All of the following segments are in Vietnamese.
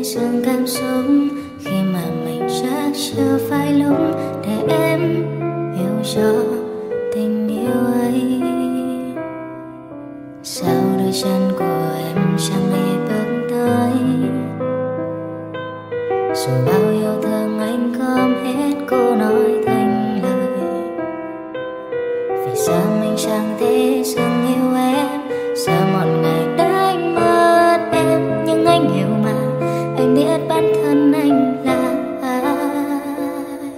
dừng cảm xúc khi mà mình chắc chưa phải lúc để em hiểu cho tình yêu ấy. Sao đôi chân của em chẳng hề bước tới, dù bao yêu thương anh không hết cô nói thành lời. Vì sao mình chẳng thể dừng yêu em, sao một ngày đánh mất em. Nhưng anh hiểu mà, anh biết bản thân anh là ai.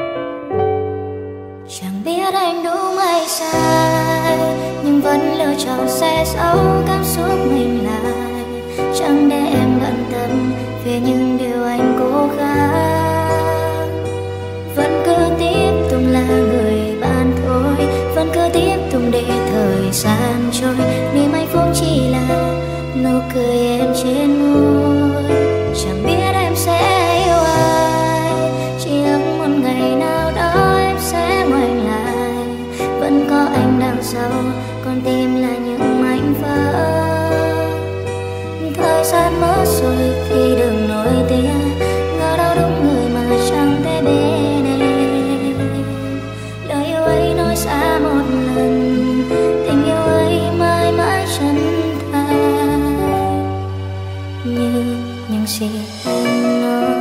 Chẳng biết anh đúng hay sai, nhưng vẫn lựa chọn sẽ giấu cảm xúc mình lại. Chẳng để em bận tâm về những điều anh cố gắng. Vẫn cứ tiếp tục là người bạn thôi, vẫn cứ tiếp tục để thời gian trôi. Niềm hạnh phúc chỉ là nụ cười em trên môi. Chẳng biết em sẽ yêu ai, chỉ ước một ngày nào đó em sẽ ngoảnh lại. Vẫn có anh đằng sau, con tim là những mảnh vỡ. Thời gian mất rồi thì đừng nổi tiếng, ngỡ đâu đúng người mà chẳng thể bên em. Lời yêu ấy nói xa một lần, tình yêu ấy mãi mãi chân thành như những gì anh nói.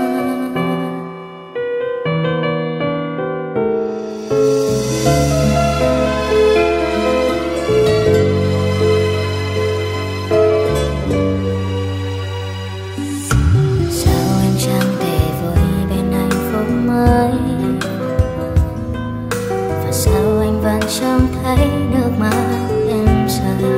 Chẳng thấy nước mắt em rơi,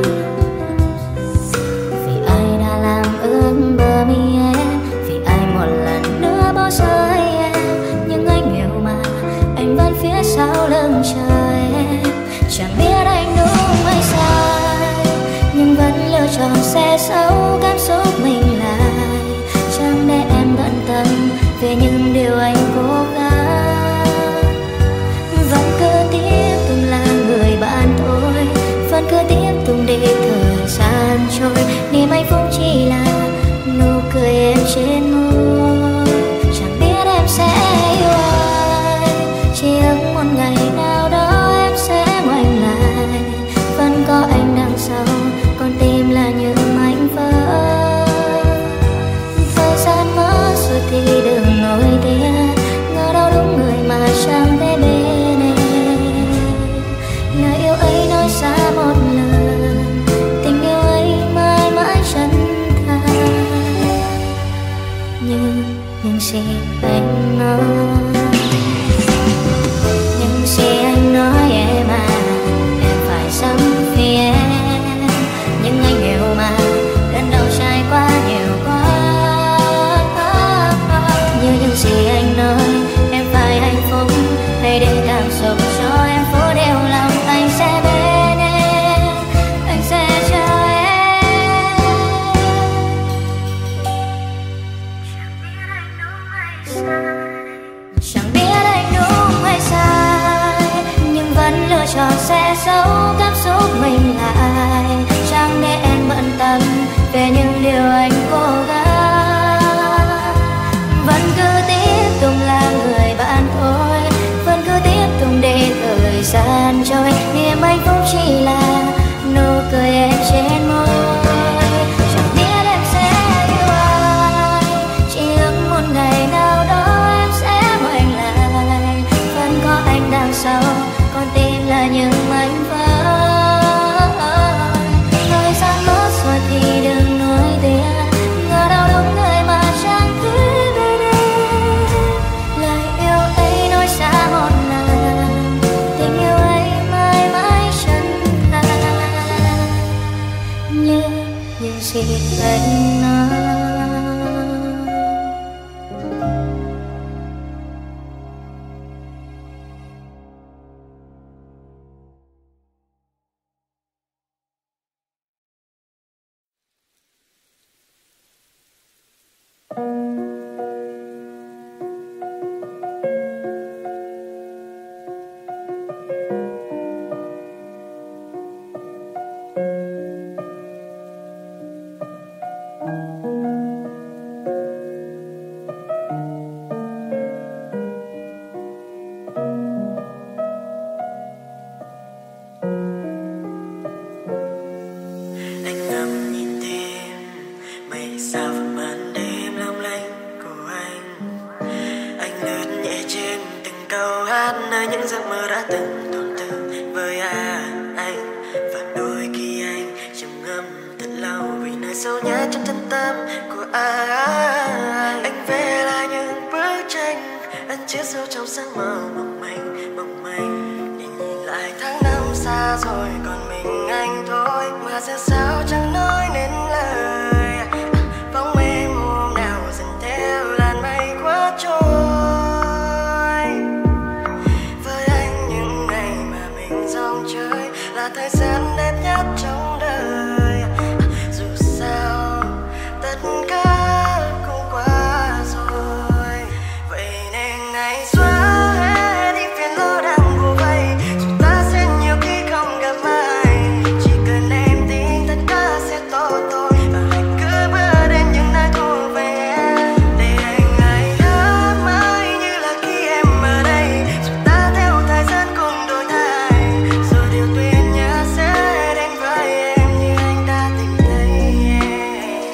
vì ai đã làm ướt bờ mi em, vì ai một lần nữa bỏ rơi em. Nhưng anh hiểu mà, anh vẫn phía sau lưng chờ em. Chẳng biết anh đúng hay sai, nhưng vẫn lựa chọn sẽ giấu cảm xúc mình lại. Chẳng để em bận tâm về những điều anh cố gắng. Vẫn cứ tiếp tục là người bạn thôi, vẫn cứ tiếp tục để thời gian trôi. Niềm hạnh phúc chỉ là nụ cười em trên môi. Chẳng biết em sẽ yêu ai, chỉ ước một ngày nào đó em sẽ ngoảnh lại. Vẫn có anh đằng sau, con tim là những mảnh vỡ. Thời gian mất rồi thì đừng nổi tiếng, ngỡ đâu đúng người mà chẳng thể bên em. Lời yêu ấy nói xa một lần, tình yêu ấy mãi mãi chân thành như những gì anh nói. Những gì anh nói em à, em phải sống vì em. Nhưng anh hiểu mà, lần đầu trải qua nhiều quá. Như những gì anh nói, em phải hạnh phúc, hãy để cảm xúc cho em phố đều lòng. Anh sẽ bên em, anh sẽ chờ em. Chẳng biết anh đúng hay sai, nhưng vẫn lựa chọn sẽ giấu cảm xúc mình lại. Chẳng để em bận tâm về những điều anh cố gắng. Vẫn cứ tiếp tục là người bạn thôi, vẫn cứ tiếp tục để thời gian trôi. Niềm hạnh phúc chỉ là nụ cười em trên môi. Chẳng biết em sẽ yêu ai, chỉ ước một ngày nào đó hát nơi những giấc mơ đã từng tồn từ với anh. Và đôi khi anh trầm ngâm thật lâu vì nơi sâu nhất trong chân tâm của anh. Anh vẽ lại những bức tranh anh chiết sâu trong giấc mơ mộng manh mộng manh. Để nhìn lại tháng năm xa rồi còn mình anh thôi, mà sẽ sao chẳng nói nên lời. Bóng em hôm nào dần theo làn mây qua trôi. Với anh những ngày mà mình dòng chơi là thời gian đẹp nhất trong đời. Dù sao tất cả cũng qua rồi, vậy nên ngày xóa hết đi phiền lo đang vô vây. Dù ta sẽ nhiều khi không gặp ai, chỉ cần em tin tất cả sẽ tốt thôi. Và hãy cứ bước đến những nơi thuộc về em, để anh ngày hát mãi như là khi em ở đây. Dù ta theo thời gian cùng đổi thay, rồi điều tuyệt nhất sẽ đến với em như anh đã tìm thấy em.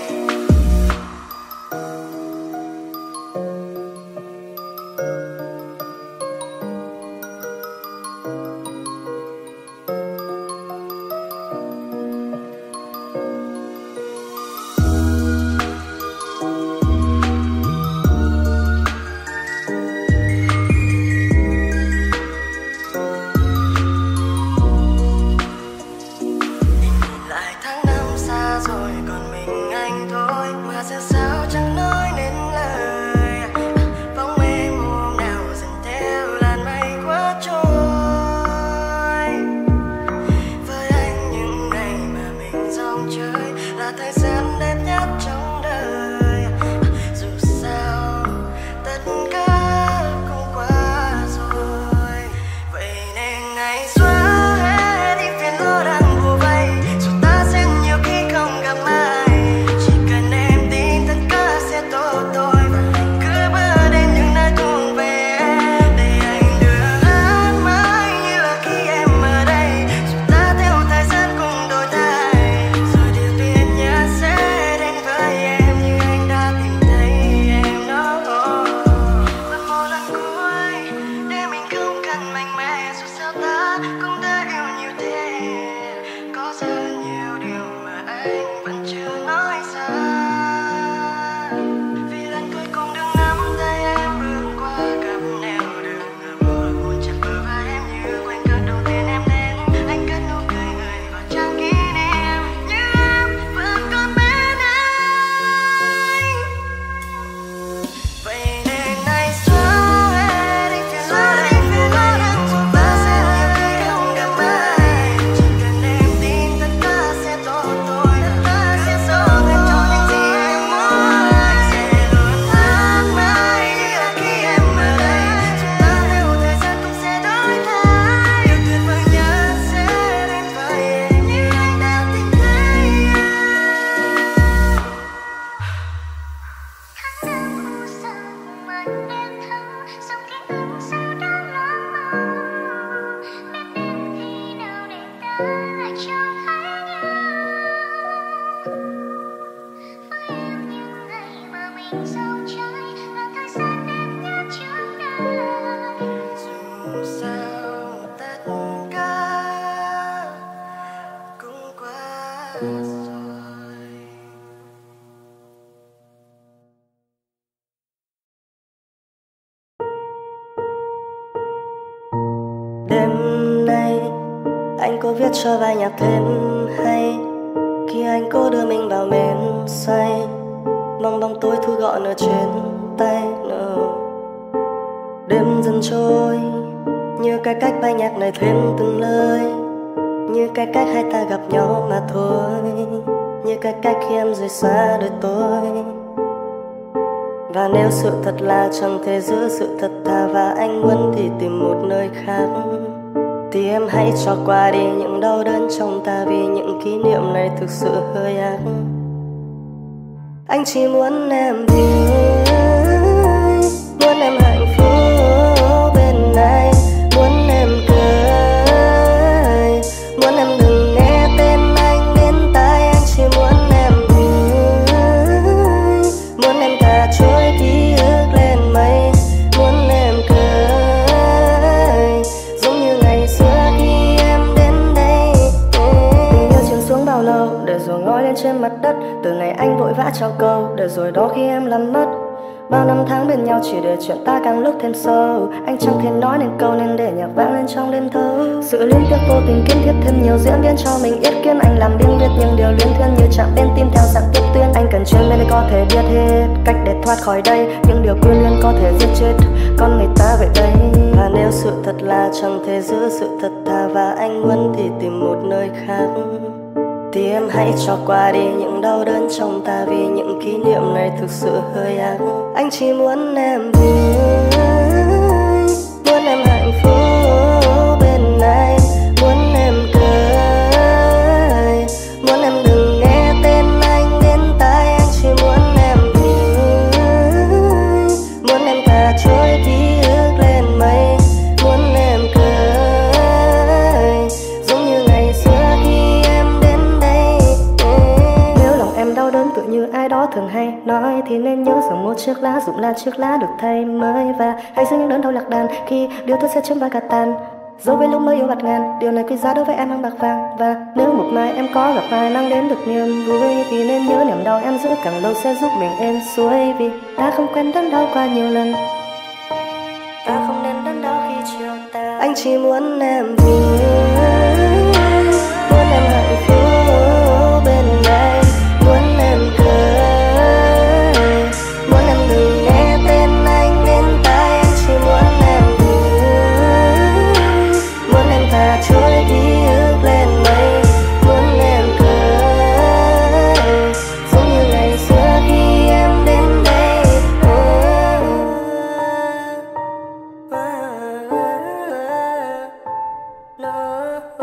Nhìn lại tháng năm xa rồi còn mình anh thôi, mà sẽ sao chẳng nói nên lời. Bóng em hôm nào dần theo làn mây qua trôi. Với anh những ngày mà mình dòng chơi là thời gian đẹp nhất trong đời. Dù sao tất cả cũng qua rồi, vậy nên ngày xóa hết đi phiền lo đang vô vây. Dù ta sẽ nhiều khi không gặp ai, chỉ cần em tin tất cả sẽ tốt thôi. Và hãy cứ bước đến những nơi thuộc về em, để anh đưa hát mãi như là khi em ở đây. Dù ta theo thời gian cùng đổi thay, rồi điều tuyệt nhất sẽ đến với em như anh đã tìm thấy em đó. Và một lần cuối để mình không cần mạnh mẽ, dù sao ta cũng đã yêu nhiều thế. Có rất nhiều điều mà anh vẫn chưa nói ra, vì lần cuối cùng đừng nắm tay em bước qua gặp nẻo đường. Vừa buồn chặt bờ vai em như khoảnh khắc đầu tiên em đến. Anh cất nụ cười người vào trang kỷ niệm, như em vẫn còn bên anh. Vậy nên ngày xóa hết đi phiền lo đang vô vây. Ta sẽ nhiều khi không gặp ai, chỉ cần em tin tất cả sẽ tốt thôi. Tất cả sẽ tốt hết cho những gì em muốn. Anh sẽ luôn hát mãi như là khi em ở đây. Dù ta theo thời gian cũng sẽ đổi thay, điều tuyệt vời nhất sẽ đến với em như anh đã tìm thấy em. Tháng năm u sầu mình đêm thâu, dòng ký ức sao đang loáng màu. Biết đến khi nào để ta lại trông thấy nhau. Với em những ngày mà mình dòng chơi là thời gian đẹp nhất trong đời. Dù sao tất cả cũng qua rồi. Đêm nay anh có viết cho bài nhạc thêm hay, khi anh cố đưa mình vào men say, mong bóng tối thu gọn ở trên tay. Đêm dần trôi như cái cách bài nhạc này thêm từng lời, như cái cách hai ta gặp nhau mà thôi, như cái cách khi em rời xa đời tôi. Và nếu sự thật là chẳng thể giữ sự thật thà và anh muốn thì tìm một nơi khác, thì em hãy cho qua đi những đau đớn trong ta, vì những kỷ niệm này thực sự hơi ác. Anh chỉ muốn em vui, muốn em hạnh phúc bên anh, muốn em cười, muốn em đừng nghe tên anh bên tai. Anh chỉ muốn em vui, muốn em thả trôi ký ức lên mây, muốn em cười, mặt đất. Từ ngày anh vội vã trao câu, để rồi đó khi em làm mất. Bao năm tháng bên nhau chỉ để chuyện ta càng lúc thêm sâu. Anh chẳng thể nói nên câu nên để nhạc vang lên trong đêm thâu. Sự liên tiếp vô tình kiên thiết thêm nhiều diễn biến cho mình yết kiến. Anh làm biên biết những điều luyến thuyên như chạm bên tim theo dạng tiếp tuyến. Anh cần chuyên nên có thể biết hết cách để thoát khỏi đây. Những điều quyến luyến có thể giết chết con người ta vậy đây. Và nếu sự thật là chẳng thể giữ sự thật thà và anh muốn thì tìm một nơi khác, thì em hãy cho qua đi những đau đớn trong ta, vì những kỷ niệm này thực sự hơi ác. Anh chỉ muốn em vui, muốn em hạnh phúc bên anh, muốn em cười, muốn em đừng nghe tên anh đến tai. Anh chỉ muốn em vui, muốn em thả trôi ký ức lên mây, muốn em cười giống như ngày xưa khi em đến đây. Nếu lòng em đau đớn tự như ai đó thường hay nói, thì nên nhớ rằng một chiếc lá rụng lan chiếc lá được thay mới. Và hãy giữ những đớn đau lạc đàn khi điều tốt sẽ chấm vai cả tàn. Dẫu với lúc mới yêu bạt ngàn, điều này quý giá đối với em bằng bạc vàng. Và nếu một mai em có gặp ai mang đến được niềm vui, thì nên nhớ niềm đau em giữ càng lâu sẽ giúp mình êm xuôi. Vì ta không quen đớn đau qua nhiều lần, ta không nên đớn đau khi chiều ta. Anh chỉ muốn em vui, muốn em hạnh phúc bên anh, muốn em cười, muốn em đừng nghe tên anh đến tai. Anh chỉ muốn em vui, muốn em thả trôi ký ức lên mây, muốn em cười giống như ngày xưa khi em đến đây. No.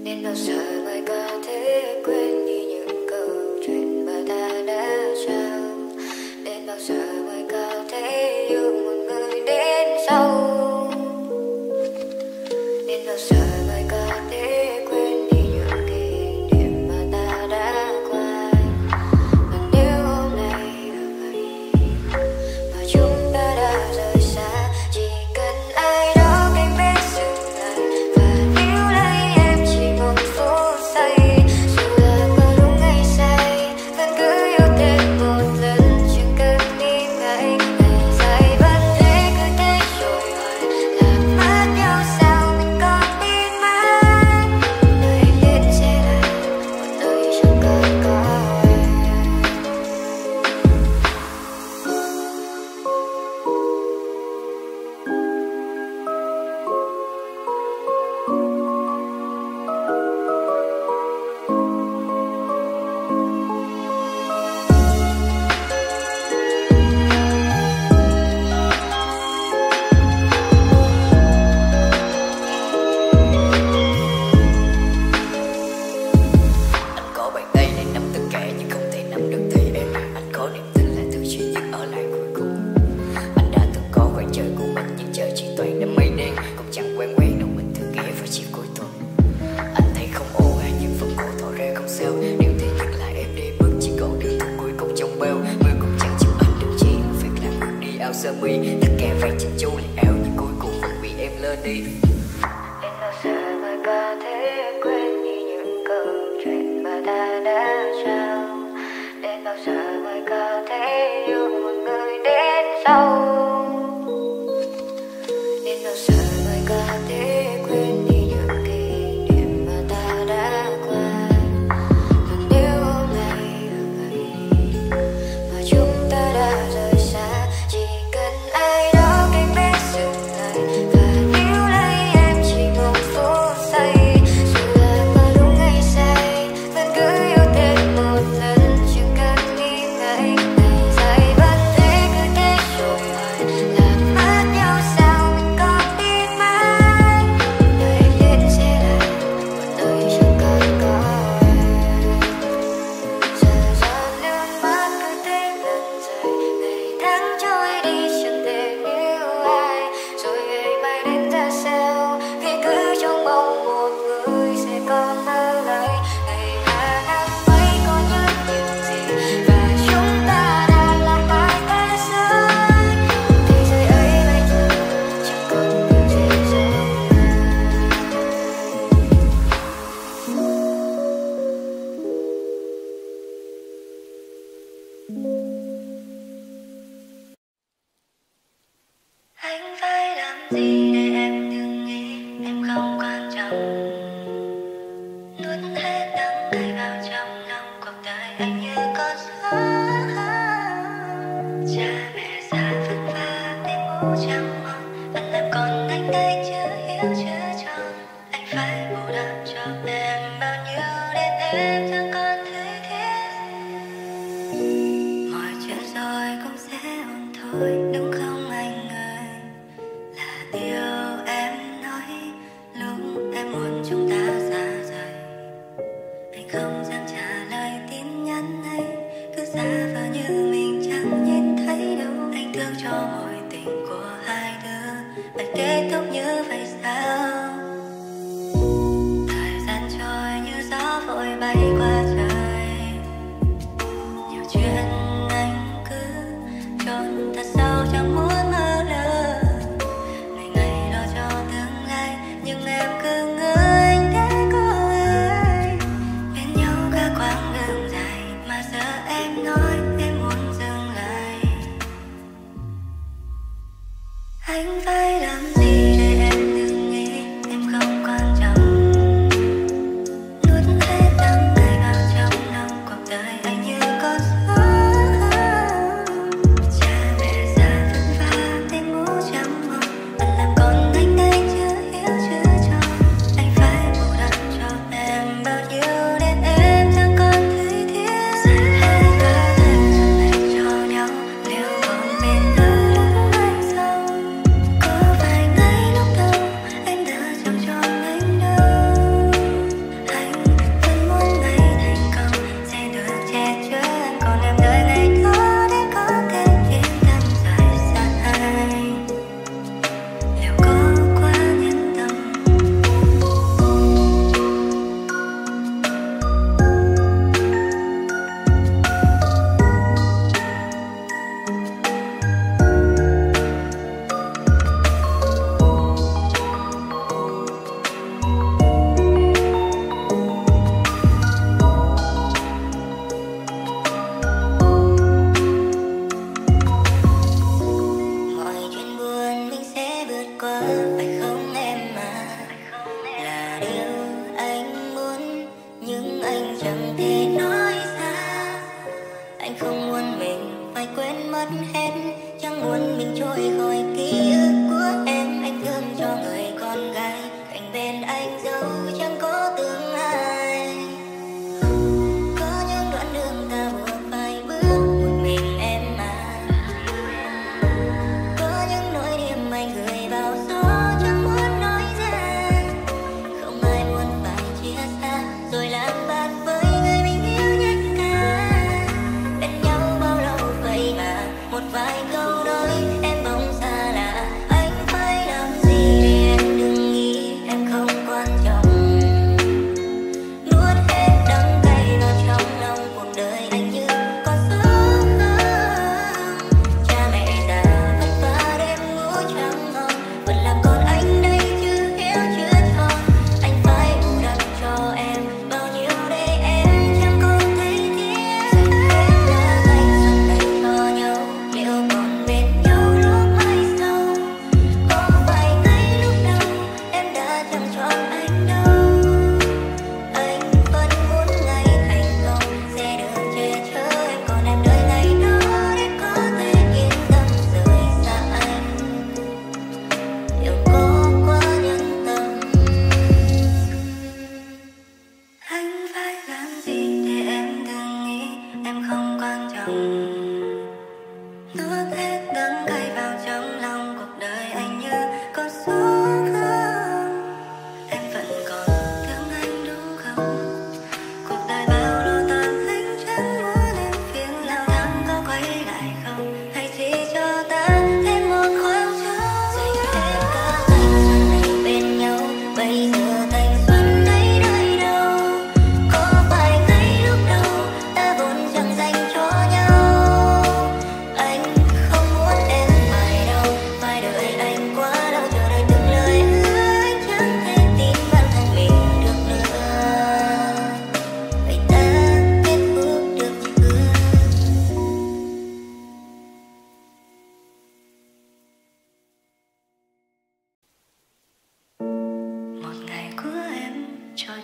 Đến bao giờ mới có thể quên đi những câu chuyện mà ta đã trao? Đến bao giờ mới có thể yêu một người đến sau? Đến bao giờ mới có thể quên đi những kỷ niệm mà ta đã qua? Và nếu hôm nay là ngày mà chúng ta đã rời xa, chỉ cần ai đó cạnh bên dừng lại và níu lấy em chỉ một phút giây. Dù là có đúng hay sai, vẫn cứ yêu thêm một lần, chẳng cần nghĩ ngại. Ngày dài vẫn thế, cứ thế rồi hỏi làm mất nhau sao mình còn tin mãi. Nơi anh đến sẽ là một nơi chẳng cần có em. Anh có bàn tay để nắm tất cả nhưng không thể nắm được tay em. Anh có niềm tin là thứ duy nhất ở lại cuối cùng. Anh đã từng có khoảng trời của mình nhưng trời chỉ toàn đám mây đen, cũng chẳng quen đâu mình thường ghé vào chiều cuối tuần. Anh thấy không ổn nhưng vẫn cố tỏ ra không sao. Nếu thế nhưng lại em đi bước chỉ còn đường thuốc cuối cùng trong bao. Mưa cũng chẳng chịu anh được chi, việc làm ngược đi áo sơ mi. Tất cả phải chỉnh chu lại áo nhưng cuối cùng vẫn bị em lơ đi. Đến bao giờ mới có thể quên đi những câu chuyện mà ta đã trao? Đến bao giờ mới có thể yêu một người đến sau? Đến bao giờ mới có thể quên đi những kỷ niệm mà ta đã qua? Và nếu hôm nay là ngày mà chúng ta đã rời xa, chỉ cần ai đó cạnh bên dừng lại và níu lấy em chỉ một phút giây. Dù là có đúng hay sai, vẫn cứ yêu thêm một lần, chẳng cần nghĩ ngại. Ngày dài vẫn thế, cứ thế rồi hỏi làm mất nhau sao mình còn tin mãi. Nơi anh đến sẽ là một nơi chẳng cần có em. Giờ giọt nước mắt cứ thế lần dài, ngày tháng trôi đi chẳng thể níu ai. Rồi ngày mai đến ra sao, vì cứ trong mong một người sẽ còn ở lại. Ngày và năm ấy có nhớ điều gì và chúng ta đã làm mãi thế giới. Thế giới ấy bây giờ chẳng còn điều gì giống ai. Anh phải làm gì để em đừng nghĩ em không quan trọng? Nuốt hết đắng cay vào trong lòng cuộc đời anh như con gió. Cha mẹ già vất vả để ngủ trắng ngon, vẫn làm con anh đây chưa hiểu chưa tròn. Anh phải bù đắp cho em bao nhiêu đến em chẳng còn thấy thiết. Mọi chuyện rồi cũng sẽ ổn thôi, đúng không anh ơi? Là điều em nói lúc em muốn chúng ta xa rời. Anh không dám trả lời tin nhắn ấy, cứ giả vờ như mình chẳng nhìn thấy đâu. Anh thương cho mối tình của hai đứa phải kết thúc như vậy sao? Thời gian trôi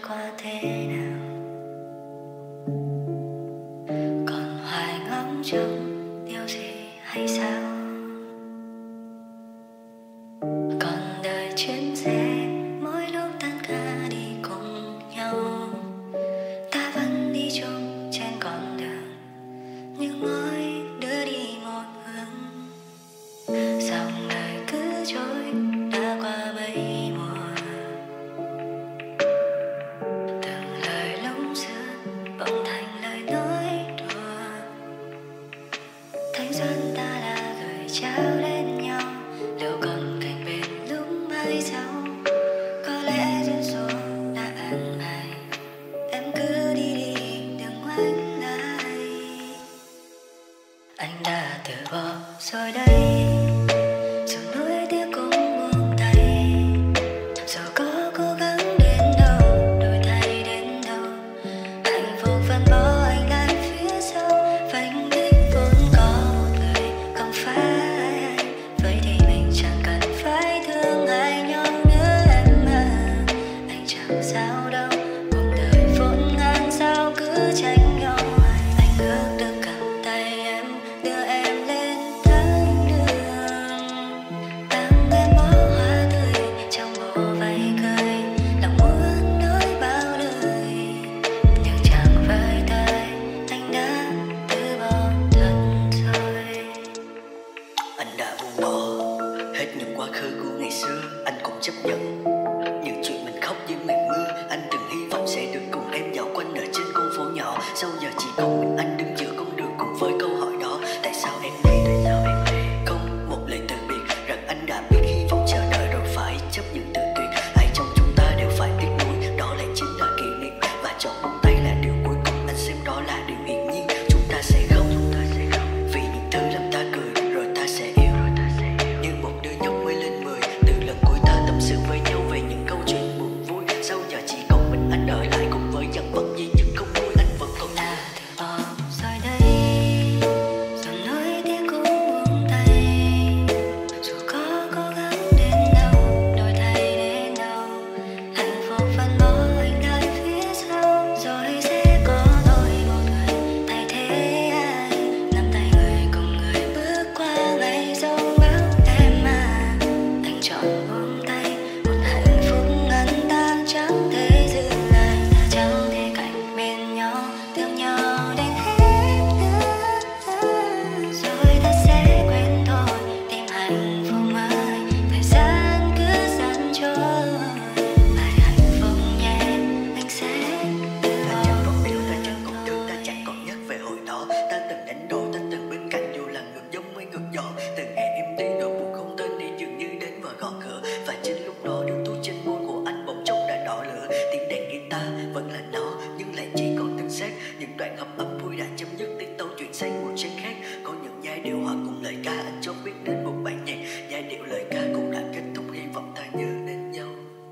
qua thế nào, còn hoài ngóng trông điều gì hay sao, còn đợi chuyến xe mỗi lúc tan ca đi cùng nhau, ta vẫn đi chung trên con đường nhưng mỗi đứa đi một hướng, dòng đời cứ trôi đã qua mấy mùa, từng lời lúc xưa bỗng thành lời nói đùa, thanh xuân ta đã gửi trao đến nhau, liệu còn cạnh bên lúc mai sau, có lẽ duyên số đã an bài, em cứ đi đi đừng ngoảnh lại, anh đã từ bỏ rồi đây, dù nuối tiếc cũng buông tay, dù có cố gắng đến đâu, đổi thay đến đâu, hạnh phúc vẫn bỏ anh lại phía sau, vành đích vốn có một người không phải anh, vậy thì mình chẳng cần phải thương ai nhau nữa em à, anh chẳng sao đâu, cuộc đời vốn ngàn sao cứ tranh nhau hoài, anh ước được cầm tay em đưa em lên thang đường, đang gắn bó hoa tươi trong bộ váy cười, lòng muốn nói bao lời nhưng chẳng với tay anh đã từ bỏ thật rồi. Anh đã buông bỏ hết những quá khứ của ngày xưa, anh cũng chấp nhận những chuyện mình khóc dưới màn mưa. Anh từng hy vọng sẽ được cùng em dạo quanh ở trên con phố nhỏ, sau giờ chỉ còn mình anh đứng giữa con đường cùng với câu hỏi đó: tại sao em đi? Không một lời từ biệt, rằng anh đã biết hy vọng chờ đợi rồi phải chấp nhận tự tuyệt. Ai trong chúng ta đều phải tiếc nuối, đó lại chính là kỷ niệm, và chọn buông tay là điều cuối cùng. Anh xem đó là điều hiển nhiên, chúng ta sẽ khóc vì những thứ làm ta cười, rồi ta sẽ yêu như một đứa nhóc mới lên 10. Từ lần cuối ta tâm sự với nhau về những câu chuyện buồn vui, sau giờ chỉ còn mình anh ở lại cùng với dằn vặt duy nhất không vui. Anh vẫn còn Đã từ bỏ rồi đây, dù nuối tiếc cũng buông tay, dù có cố gắng đến đâu, đổi thay đến đâu, hạnh phúc vẫn bỏ anh lại phía sau, rồi sẽ có tôi một người thay thế anh, nắm tay người cùng người bước qua ngày giông bão em à, anh chọn buông tay, một hạnh phúc ngắn tan chẳng thể dừng lại, ta chẳng thể cạnh bên nhau thương nhau đến hết nữa, rồi ta sẽ quên thôi tìm hạnh phúc mới, thời gian cứ dần trôi, lại hạnh phúc nhé anh sẽ từ ta bỏ chẳng còn yêu, ta chẳng còn thương, ta chẳng còn nhắc về hồi đó. Ta từng đánh đổi, ta từng bên cạnh dù là ngược giống với ngược gió. Từng ngày em đi nỗi buồn không tên đi dường như đến và gõ cửa, và chính lúc đó điếu thuốc trên môi của anh bỗng chốc đã đỏ lửa. Tiếng đàn guitar vẫn là nó nhưng lại chỉ còn từng xét, những đoạn hợp âm vui đã chấm dứt, tiết tấu chuyển sang một trang khác. Có những giai điệu hòa cùng lời ca, anh cho biết đến một bản nhạc. Giai điệu lời ca cũng đã kết thúc, hy vọng ta nhớ đến nhau.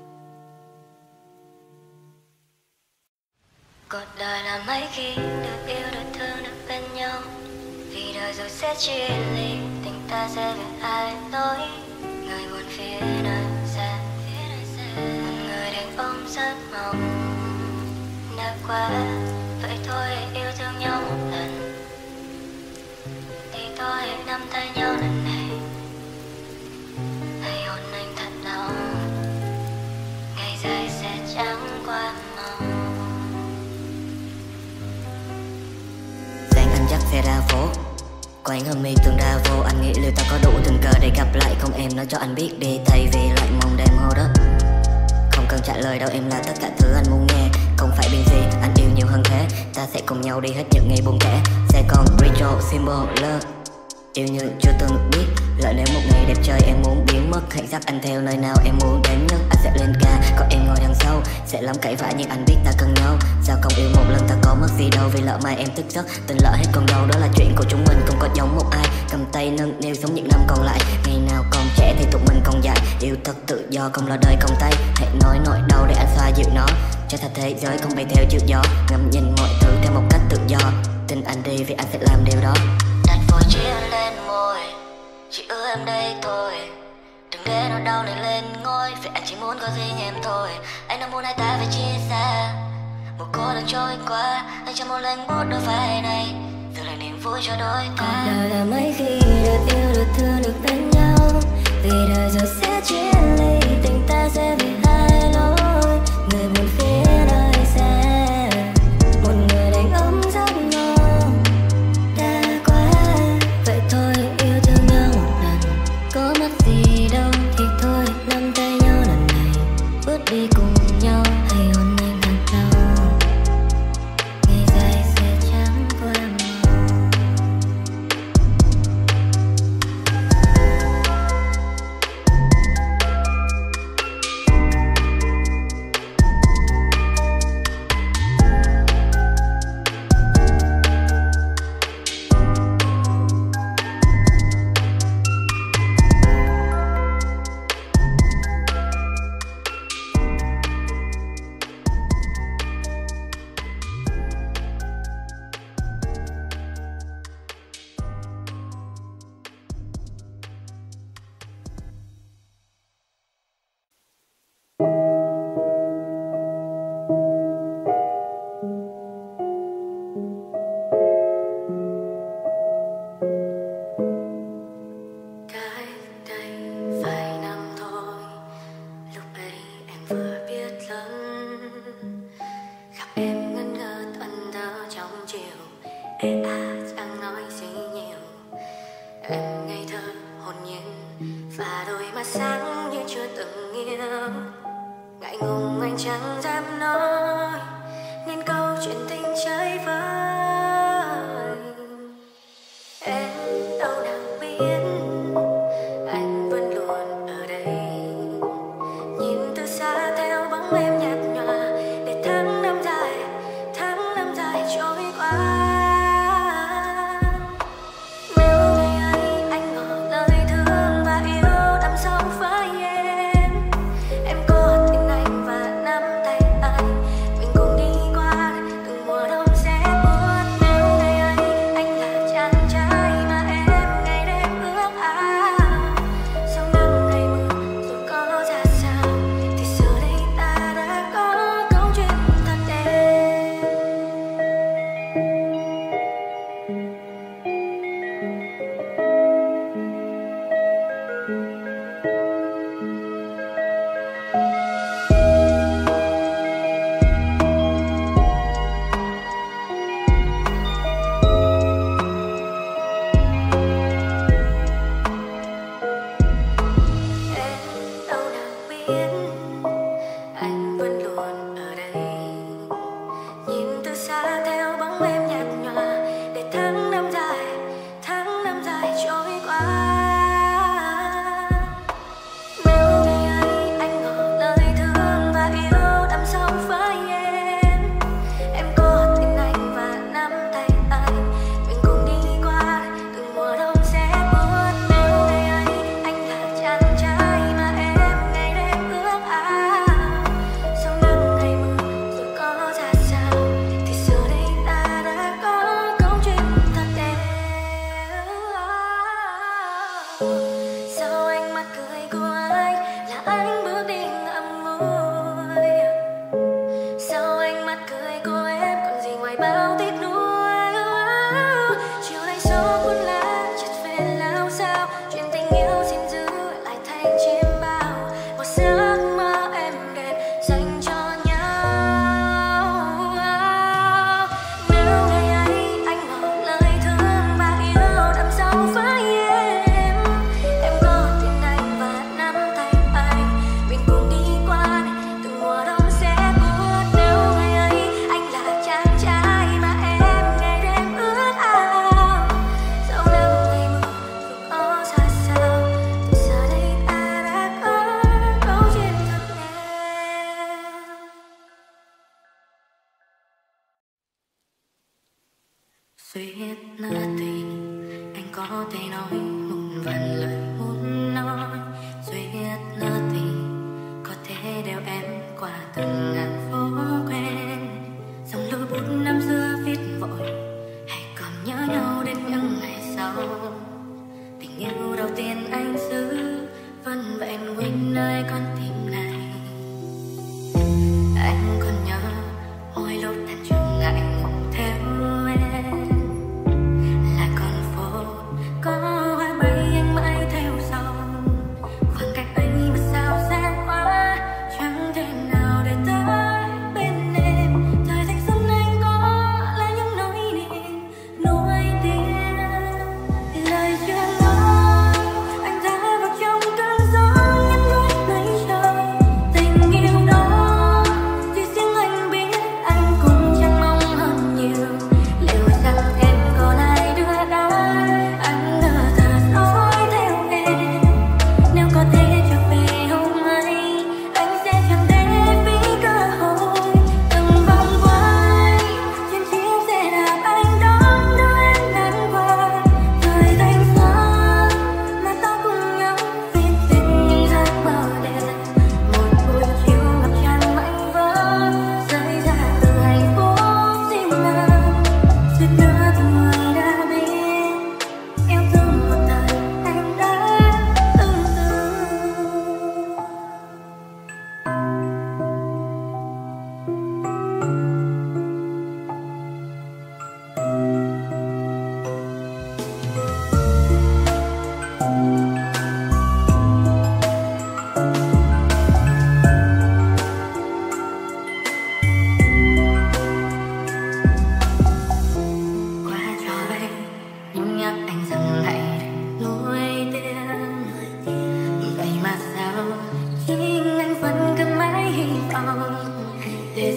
Cuộc đời là mấy khi được yêu, được thương, được bên nhau, vì đời rồi sẽ chia ly, tình ta sẽ về ai nỗi, người buồn phía nơi xa, một người đàn ông rất mong đã qua, vậy thôi yêu thương nhau một lần, thì thôi nắm tay nhau lần này, hãy hôn anh thật lâu, ngày dài sẽ chẳng qua mau. Sáng anh dắt xe ra phố, quán hôm mi tưởng ra vô, anh nghĩ liệu ta có đủ tình cờ để gặp lại không? Em nói cho anh biết đi, thay vì lại mong đêm hô đất. Không cần trả lời đâu, em là tất cả thứ anh muốn nghe, không phải biên gì, anh yêu nhiều hơn thế. Ta sẽ cùng nhau đi hết những ngày buồn tẻ, sẽ còn ritual symbol love, yêu như chưa từng biết. Lỡ nếu một ngày đẹp trời em muốn biến mất, hãy dắt anh theo nơi nào em muốn đến nhất. Anh sẽ lên ca, còn em ngồi đằng sau, sẽ lắm cãi vã nhưng anh biết ta cần nhau. Sao không yêu một lần ta có mất gì đâu, vì lỡ mai em thức giấc tình lỡ hết còn đâu. Đó là chuyện của chúng mình, không có giống một ai. Cầm tay nâng niu sống những năm còn lại, ngày nào còn trẻ thì tụi mình còn dài. Yêu thật tự do, không lo đời không tay, hãy nói nỗi đau để anh xoa dịu nó, cho thật thế giới không bay theo chiều gió. Ngắm nhìn mọi thứ theo một cách tự do, tin anh đi vì anh sẽ làm điều đó. Đặt phôi chia lên môi, chỉ ưa em đây thôi, đừng để nỗi đau này lên ngôi, vì anh chỉ muốn có riêng em thôi. Anh đang muốn hai ta phải chia xa, lần trôi qua, anh chẳng một lần buốt đôi vai này, giờ là niềm vui cho đôi ta. Cuộc đời là mấy khi được yêu, được thương, được bên nhau, vì đời rồi sẽ chia ly, tình ta sẽ vì hai lối. Người buồn phía nơi xa, một người đành ấm giấc mơ đã quá. Vậy thôi yêu thương nhau một lần, có mất gì đâu thì thôi nắm tay nhau lần này, bước đi cùng nhau hay hôn anh thật lâu. Ngày dài sẽ trắng qua màu. Cách đây vài năm thôi, lúc ấy em vừa biết lớn, gặp em ngẩn ngơ ẩn thơ trong chiều, chẳng nói gì nhiều. Em ngây thơ hồn nhiên và đôi mắt sáng như chưa từng yêu. Ngại ngùng anh chẳng dám nói nên câu chuyện tình chơi vơi. Em đâu nào biết anh vẫn luôn ở đây, nhìn từ xa theo bóng em nhạt nhòa, để tháng năm dài trôi qua. Nếu ngày ấy anh ngỏ lời thương và yêu đắm sâu với em có tin anh và nắm tay anh, mình cùng đi qua từng mùa đông sẽ buốt. Nếu ngày ấy anh là chàng trai mà em ngày đêm ước ao, sau nắng hay mưa dù có ra sao thì giờ đây ta đã có câu chuyện thật đẹp. Em đâu nào biết anh vẫn luôn ở đây, nhìn từ xa theo bóng em nhạt nhòa, để tháng năm dài trôi qua. Nếu ngày ấy anh ngỏ lời thương và yêu đắm sâu với em có tin anh và nắm tay anh, mình cùng đi qua từng mùa đông sẽ buốt. Nếu ngày ấy anh là chàng trai mà em ngày đêm ước ao, sau nắng hay mưa dù có ra sao thì giờ đây ta đã có câu chuyện thật đẹp. Sao ánh mắt cười của anh là anh bước đi ngậm ngùi, sao ánh mắt cười của em còn gì ngoài bao tiếc nuối. Chiều nay gió cuốn lá chợt về lao sao, chuyện tình yêu xin giữ lại thành chiêm bao, một giấc mơ em đẹp dành cho nhau. Nếu ngày ấy anh ngỏ lời thương và yêu đắm sâu với em có tin anh và nắm tay anh, mình cùng đi qua từng mùa đông sẽ buốt. Nếu ngày ấy anh là chàng trai mà em ngày đêm ước ao, sau nắng ngày mưa dù có ra sao thì giờ đây ta đã có câu chuyện thật đẹp. Duyên nỡ tình anh có thể nói một vạn lời muốn nói. Duyên nỡ tình có thể đeo em qua từng ngàn phố quen. Dòng lưu bút năm xưa viết vội hay còn nhớ nhau đến những ngày sau. Tình yêu đầu tiên anh giữ vẫn vẹn nguyên nơi con tim này. Anh còn nhớ mỗi lúc tan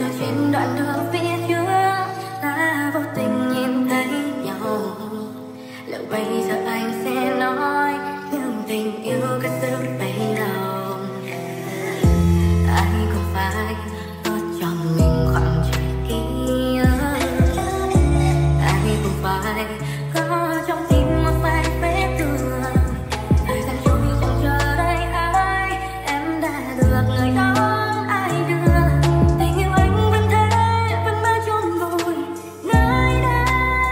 trên đoạn đường phía trước ta vô tình nhìn thấy nhau. Liệu bây giờ anh sẽ nói những tình yêu cất giữ bấy lâu? Anh không phải có cho mình khoảng trời kia, anh không phải có trong tim một vài vết thương. Thời gian trôi chẳng chờ đợi ai, em đã được người đón ai đưa. Tình yêu anh vẫn thế, vẫn mãi chôn vùi nơi đây.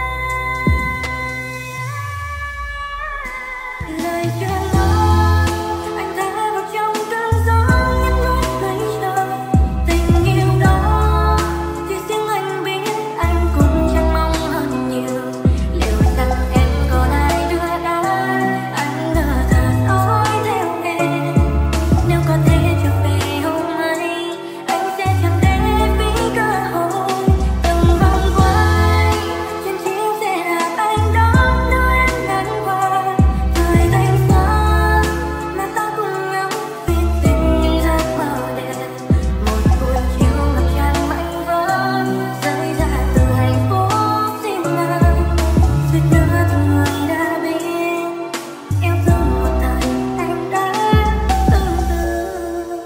Lời chưa nói, anh thả vào trong cơn gió nhấp nhô lấy chờ. Tình yêu đó chỉ riêng anh biết, anh cũng chẳng mong hơn nhiều. Liệu rằng em còn ai đưa đá, anh ngỡ thật dõi theo em. Nếu có thể trở về hôm ấy, anh sẽ chẳng để phí cơ hội. Từng vòng quay trên chiếc xe đạp anh đón đưa em ngang qua. Thời thanh xuân mà ta cùng nhau viết tình những giấc mơ đẹp. Một buổi chiều ngập tràn mảnh vỡ rơi ra từ hạnh phúc riêng anh. Suýt nữa thì người đã biết yêu thương một thời anh đã từ từ.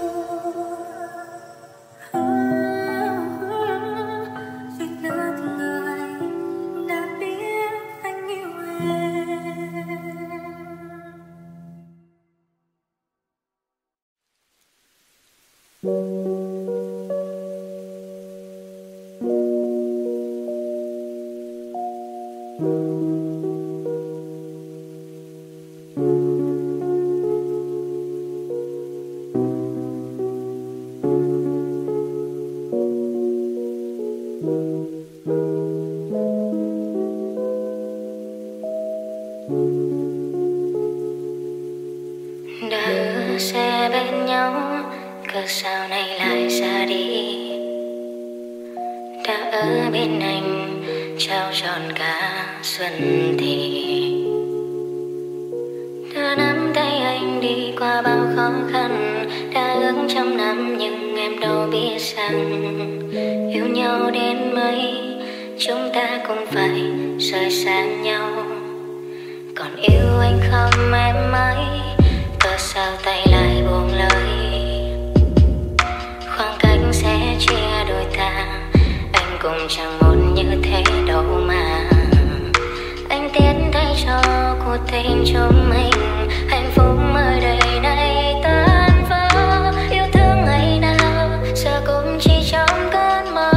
Suýt nữa thì người đã biết anh yêu em. Đã hứa sẽ bên nhau, cớ sao nay lại ra đi. Đã ở bên anh trao trọn cả xuân thì. Đã nắm tay anh đi qua bao khó khăn, đã ước trăm năm nhưng em đâu biết rằng yêu nhau đến mấy chúng ta cũng phải rời xa nhau. Còn yêu anh không em mấy, cớ sao tay lại buông lời. Khoảng cách sẽ chia đôi ta, anh cũng chẳng muốn như thế đâu mà. Anh tiến thay cho cuộc tình chúng mình, hạnh phúc ở đời này tan vỡ. Yêu thương ngày nào giờ cũng chỉ trong cơn mơ.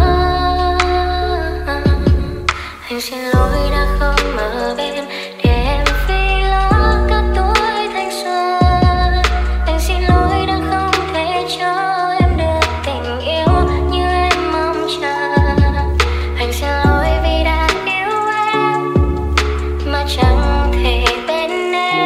Anh xin lỗi đã không ở bên để em phi lo cả tuổi thanh xuân. Anh xin lỗi đã không thể cho em được tình yêu như em mong chờ. Anh xin lỗi vì đã yêu em mà chẳng thể bên em.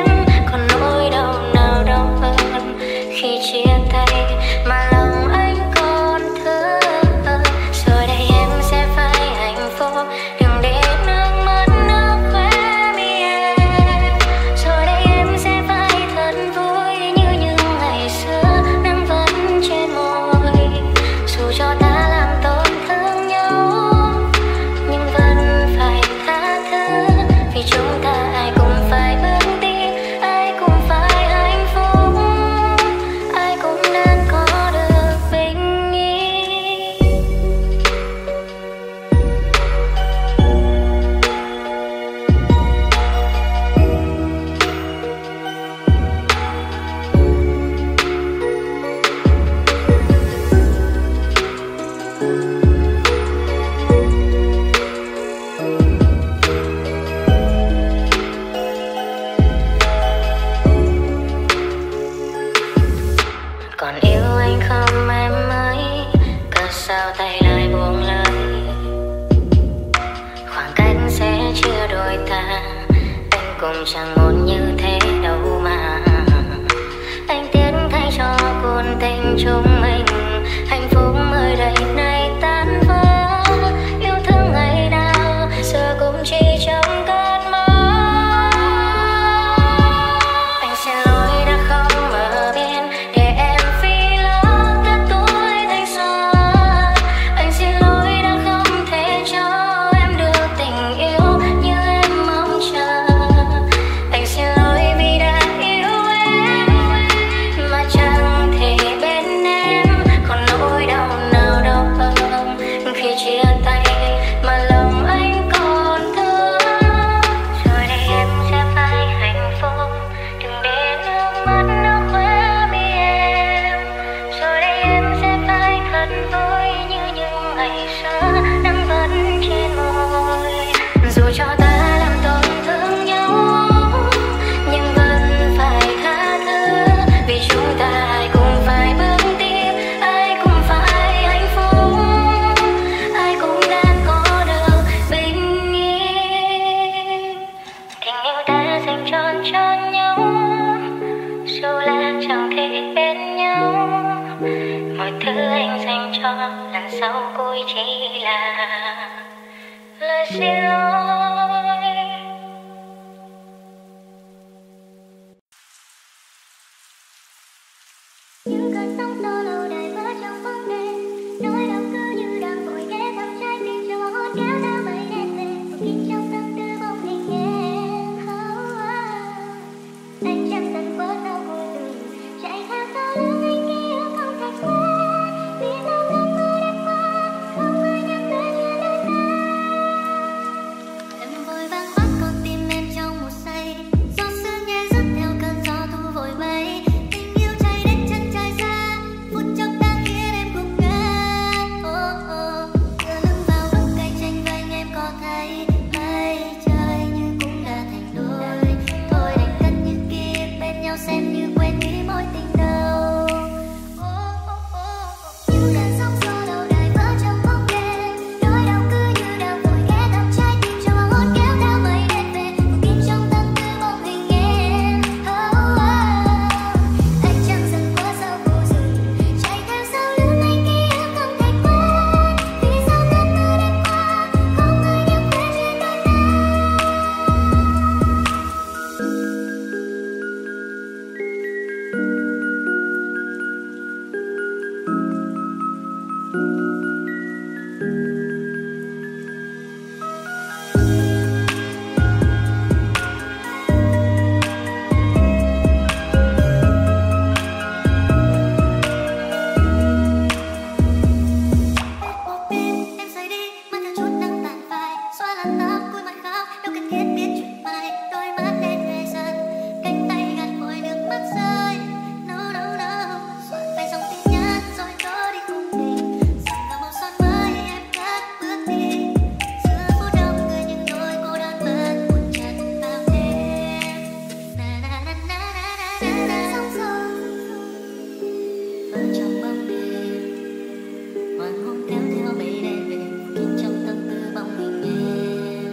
chỉ là lời xin lỗi. Những cơn sóng xô lâu đời vỡ trong bóng đêm, nỗi đau cứ như đang vội ghé thăm trái tim cho hốt kéo theo mây đen về, phủ kín trong tâm tư bóng hình em. Anh chẳng dần quá sao vô tình chạy theo sau lưng anh kia không thể quên, vì sao giấc mơ đêm qua không ai nhắc tới chuyện đôi ta. Em vội vàng bắt con tim em trong một giây, giọt sương nhẹ rớt theo cơn gió thu vội bay. Tình yêu cháy đến chân trời xa, phút chốc đang khiến em gục ngã. Tựa lưng vào gốc cây tranh vanh em có thấy mây trời như cũng đã thành đôi. Thôi đành cất những ký ức bên nhau xem như quên đi mối tình đầu. Những cơn sóng xô lâu đời vỡ trong bóng đêm, nỗi đau cứ như đang vội ghé thăm trái tim cho hốt kéo theo mây đen về, phủ kín trong tâm tư bóng hình em. Anh chẳng dần quá sao vô dừng chạy theo sau lưng anh ký ức không thể quên, vì sao cơn mơ đêm qua không ai nhắc tới chuyện đôi ta. Một bên em rời đi mang theo chút nắng tàn phai, xóa làn tóc cúi mặt khóc đâu cần thiết biết chuyện mai. Đôi mắt đen về dần, cánh tay gạt vội nước mắt rơi. No no no, soạn vài dòng tin nhắn rồi trôi đi cùng mình, dần vào màu son mới em cất bước đi. Giữa phố đông người nhưng nỗi cô đơn vẫn cuộn chặt vào em. Na na na na na na na sóng xô vỡ trong bóng đêm, hoàng hôn kéo theo mây đen về, phủ kín trong tâm tư bóng hình em.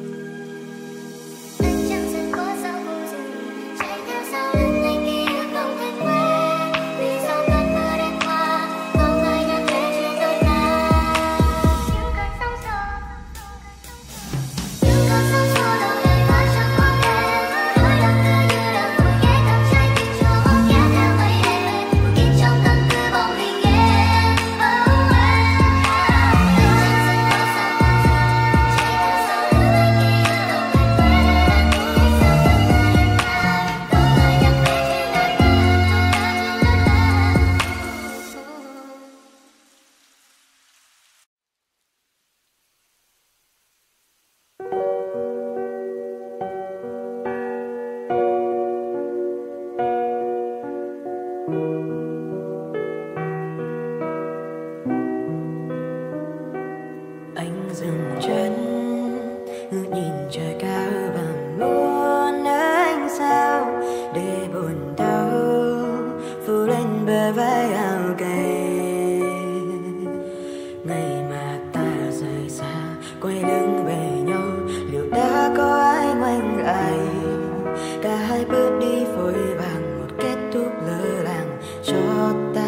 Anh chẳng dần quá sao vô dừng chạy theo sau lưng anh ký ức không thể quên, vì sao cơn mơ đêm qua không ai nhắc tới chuyện đôi ta. Những cơn sóng xô lâu đời vỡ trong bóng đêm, nỗi đau cứ như đang vội ghé thăm trái tim cho hốt kéo theo mây đen về, phủ kín trong tâm tư bóng hình em. Anh dừng chân ngước nhìn trời cao và muốn ánh sao để buồn đau phủ lên bờ vai áo cay. Ngày mà ta rời xa quay lưng về nhau, liệu đã có ai ngoảnh lại? Cả hai bước đi vội vàng, một kết thúc lơ làng cho ta.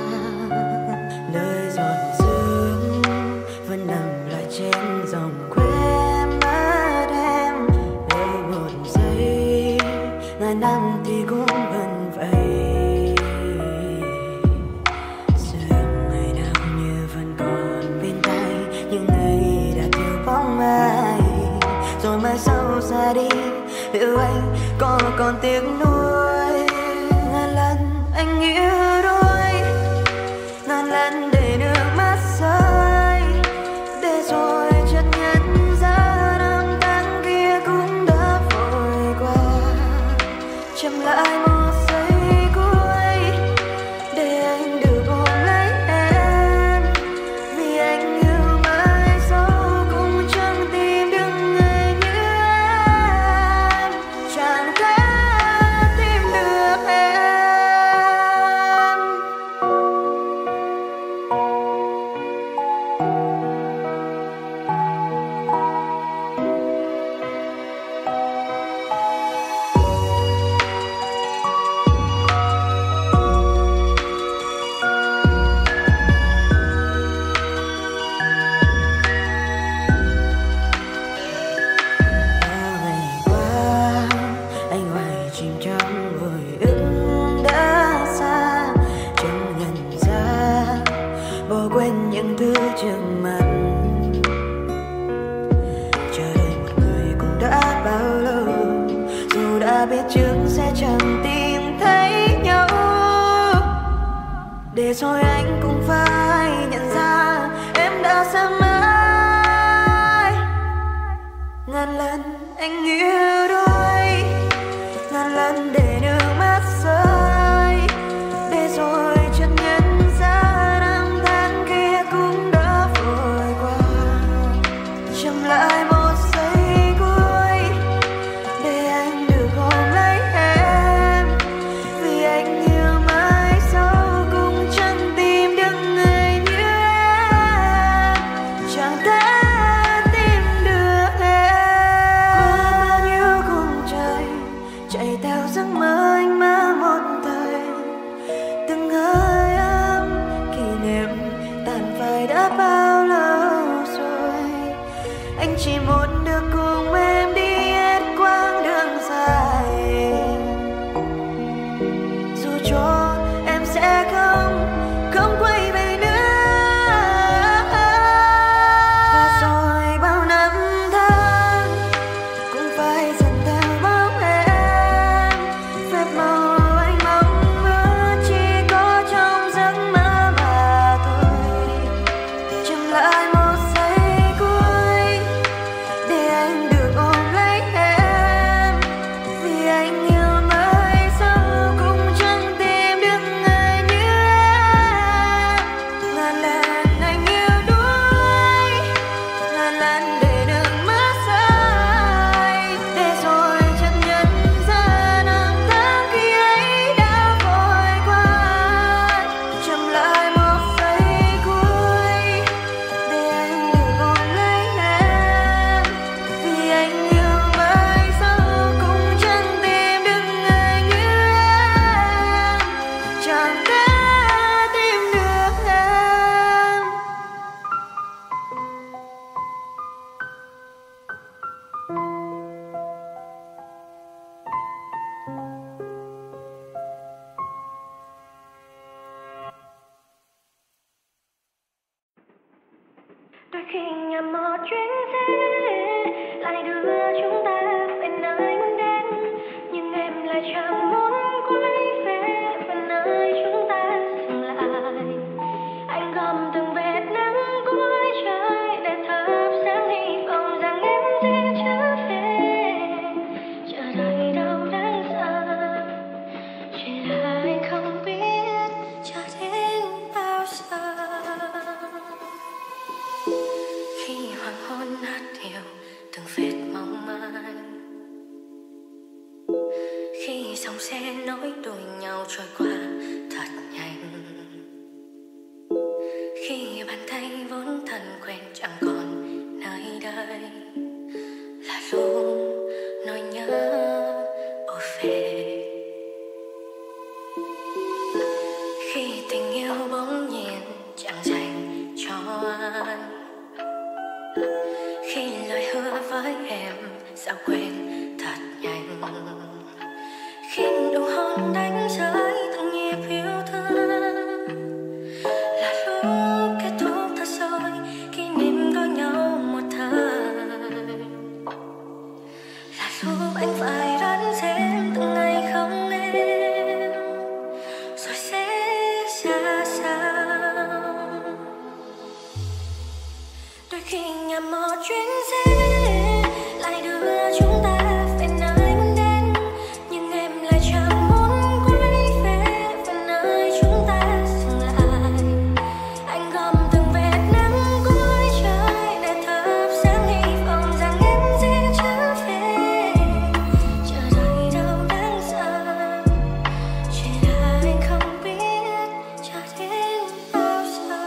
Lời giọt sương vẫn nằm lại trên dòng khóe mắt em. Để một giây ngàn năm thì cũng vẫn vậy. Sương ngày nào như vẫn còn bên tai, những ngày đã thiếu bóng ai. Rồi mai sau xa đi, liệu anh có còn tiếc nuối? Ngàn lần anh yêu đôi, ngàn lần để nước mắt rơi, để rồi chợt nhận ra năm tháng kia cũng đã vội qua. Chậm lại một giây cuối để anh được ôm lấy em, vì anh yêu mãi sau cũng chẳng tìm được người như em, chẳng thể tìm được em. đã biết trước sẽ chẳng tìm thấy nhau, để rồi anh cũng phải nhận ra em đã xa mãi. Ngàn lần anh yêu đôi, ngàn lần để nước mắt rơi, để rồi chợt nhận ra năm tháng kia cũng đã vội qua. Chậm lại một giây cuối để anh được ôm lấy em, vì anh yêu mãi sau cũng chẳng tìm được người như em, chẳng thể tìm được em. Qua bao nhiêu cùng trời chạy theo giấc mơ anh mơ một thời, từng hơi ấm kỷ niệm tàn phai đã bao lâu rồi. Anh chỉ muốn được cùng em đi hết quãng đường dài, dù cho em sẽ không quay về nữa. Và rồi bao năm tháng cũng phải dần theo bóng em, phép màu anh mong ước chỉ có trong giấc mơ mà thôi. Chậm lại một giây cuối để anh được ôm lấy em, vì anh yêu mãi sau cũng chẳng tìm được người như em. Ngàn lần anh yêu đuối, ngàn lần để nước mắt rơi, để rồi chợt nhận ra năm tháng khi ấy đã vội qua. Chậm lại một giây cuối để anh được ôm lấy em, vì anh yêu mãi sau cũng chẳng tìm được người như em, chẳng thể tìm được em. Đôi khi nhầm một chuyến xe lại đưa chúng ta về nơi muốn đến, nhưng em lại chẳng muốn quay về nơi chúng ta dừng lại. Anh gom từng vệt nắng cuối trời để thắp sáng hy vọng rằng em sẽ trở về. Chờ đợi đâu đáng sợ, chỉ là anh không biết chờ đến bao giờ. Khi hoàng hôn hát hiểu từng vệt mong manh, khi dòng xe nối đuôi nhau trôi qua thật nhanh, khi bàn tay vốn thân quen chẳng còn nơi đây, là lúc nỗi nhớ ùa về. Khi tình yêu bỗng nhiên chẳng dành cho anh, khi lời hứa với em sao quên thật nhanh, khi nụ hôn đánh rơi từng nhịp yêu thương, là lúc kết thúc thật rồi kỷ niệm có nhau một thời, là lúc anh phải đoán xem từng ngày không em rồi sẽ ra sao. Đôi khi nhầm một chuyến xe lại đưa chúng ta về nơi muốn đến, nhưng em lại chẳng muốn quay về nơi chúng ta dừng lại. Anh gom từng vệt nắng cuối trời để thắp sáng hy vọng rằng em sẽ trở về. Chờ đợi đâu đáng sợ, chỉ là anh không biết chờ đến bao giờ.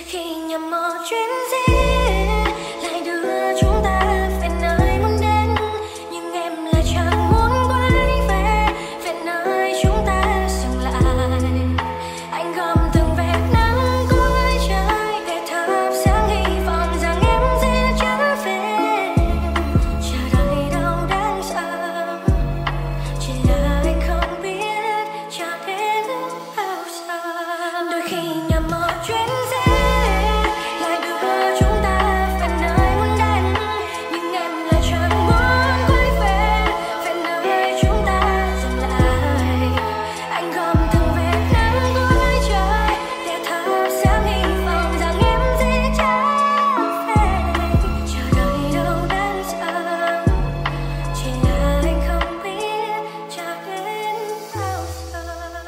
khi nhầm một chuyến đi lại đưa chúng ta về nơi muốn đến, nhưng em lại chẳng muốn quay về, về nơi chúng ta dừng lại. Anh gom từng vệt nắng cuối trời để thắp sáng hy vọng rằng em sẽ trở về. Chờ đợi đâu đáng sợ, chỉ là anh không biết chờ đến lúc bao giờ. Đôi khi nhầm một chuyến đi lại đưa chúng ta về nơi muốn đến, nhưng em lại chẳng muốn quay về, về nơi chúng ta dừng lại. Anh gom từng vệt nắng cuối trời để thắp sáng hy vọng rằng em sẽ trở về. Chờ đợi đâu đáng sợ, chỉ là anh không biết chờ đến bao giờ.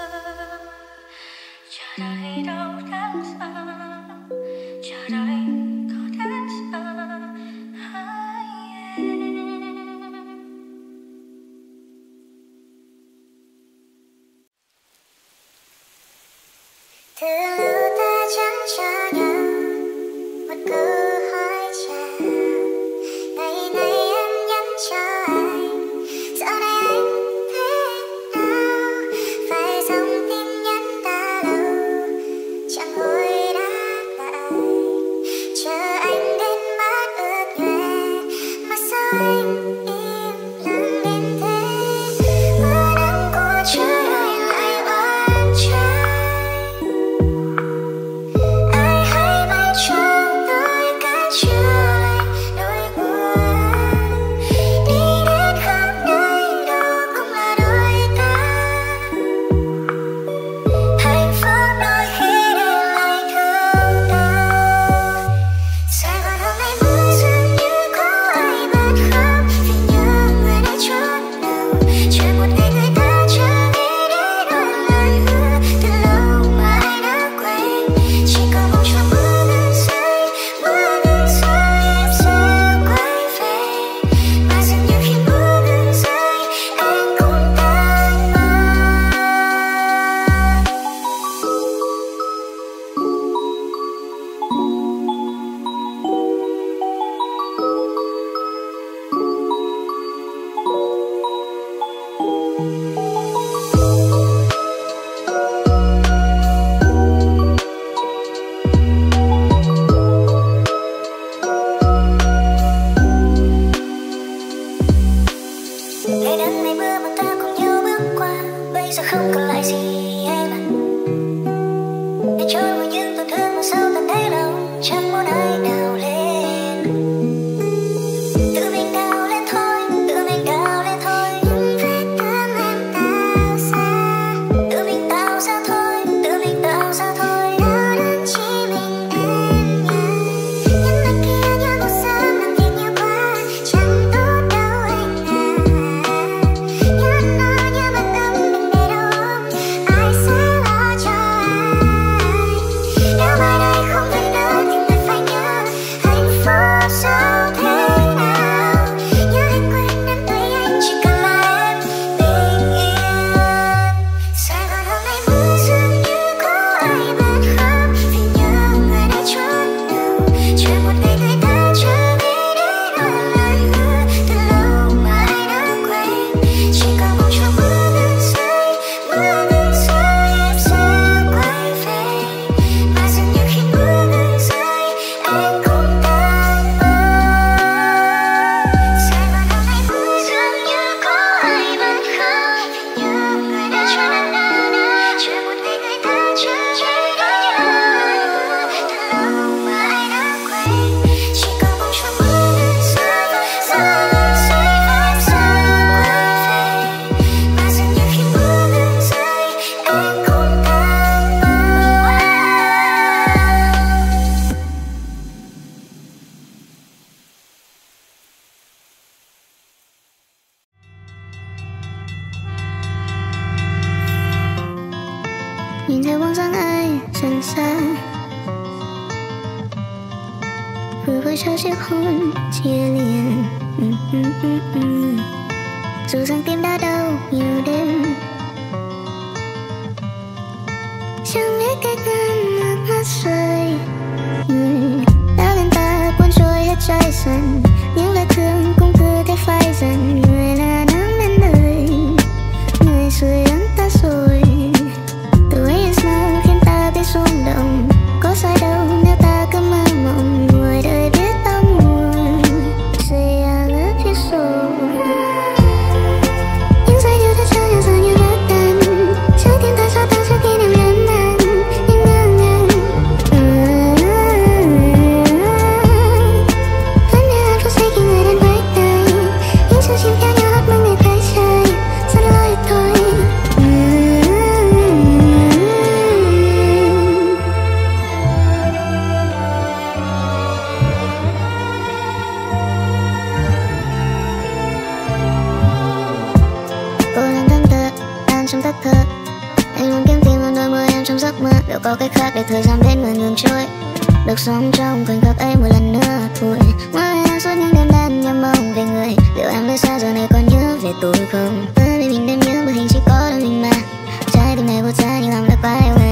Chờ đợi đâu đáng sợ, chờ đợi có đáng sợ hay em. Từ lâu ta chẳng cho nhau một câu hỏi chào. Ngày nay em nhắn cho anh, dạo này anh thế nào? Phải dòng tin nhắn đã lâu chẳng hồi đáp lại. Chờ anh đến mắt ướt nhòe mà sao anh im lặng đến thế? Mưa nắng của trời ơi lại oan trái. Ai hay bay trong tôi cả trưa nỗi buồn, đi đến khắp nơi đâu cũng là đôi ta. Hạnh phúc đôi khi đến lại thương đau. Sài Gòn hôm nay mưa dường như có ai bật khóc vì nhớ người đã chốn nào. Chờ một ngày người ta trở về để đổi lời hứa từ lâu mà ai đã quên. Chỉ có mong cho mưa ngừng rơi em sẽ quay về. Mà dường như khi mưa ngừng rơi anh cũng tan mất. Ngày nắng ngày mưa mà ta cùng nhau bước qua, bây giờ không còn lại gì em ạ. Để trôi vào những tổn thương mà sâu tận đáy lòng, chẳng muốn ai đào lên. Tự mình đào lên thôi, tự mình đào lên thôi. Những vết thương em tạo ra, tự mình tạo ra thôi, tự mình tạo ra thôi. Đau đớn chỉ mình em nhớ. Những lần kia nhớ một sớm làm việc nhiều quá, chẳng tốt đâu anh à. Nhớ nó nhớ mặt tâm mình để đâu ôm, ai sẽ lo cho ai. Nếu mai đây không thể nữa thì mình phải nhớ hạnh phúc sao thế nào. Nhớ anh quên em tuy anh chỉ cần là em bình yên. Sài Gòn hôm nay mưa dường như có ai bật khóc vì nhớ người đã chốn nào. Chờ một ngày người ta trở về để đổi lời hứa từ lâu mà ai đã quên. Chỉ có mong cho mưa ngừng rơi em sẽ quay về. Mà dường như khi mưa ngừng rơi anh cũng tan mất. Sài Gòn hôm nay mưa dường như có ai bật khóc vì nhớ người đã chốn nào. Chờ một ngày người ta trở về để đổi lời hứa từ lâu mà ai đã quên. Chỉ có mong cho mưa ngừng rơi em sẽ quay về. Mà dường như khi mưa ngừng rơi anh cũng tan mất. Nhìn theo bóng dáng ai dần xa, vừa với cho chiếc hôn chia liền. Dù rằng tim đã đau nhiều đêm, chẳng biết cách ngăn nước mắt rơi. đã lên ta cuốn trôi hết trái dần, những lời thương cũng cứ thế phai dần. Người là nắng lên đời, người sưởi ấm ta rồi. The way you smile khiến ta biết rung động, có sai đâu nếu ta cứ mơ mộng. Người đời biết đau buồn, say I love you so. Những giây yêu đã trao nhau giờ như vỡ tan, trái tim ta cho ta trước khi niềm lớn mạnh. Nhưng ngỡ ngàng vẫn như em phút giây khi người đến với đời. Những chiều chim theo nhau hát mừng ngày tới trời, rất lỗi thôi. Cô đang thẫn thờ, đang trong thất thờ. Anh luôn kiếm tìm vào đôi môi em trong giấc mơ. Liệu có cách khác để thời gian đến người ngừng trôi, được sống trong khoảnh khắc ấy một lần nữa thôi. Mỗi ngày đang suốt những đêm đen nhớ mong về người. Liệu em nơi xa giờ này còn nhớ về tôi không? Bởi vì mình đêm nhớ bởi hình chỉ có đôi mình mà. Trái tim này vô giá như lòng đã qua yêu người.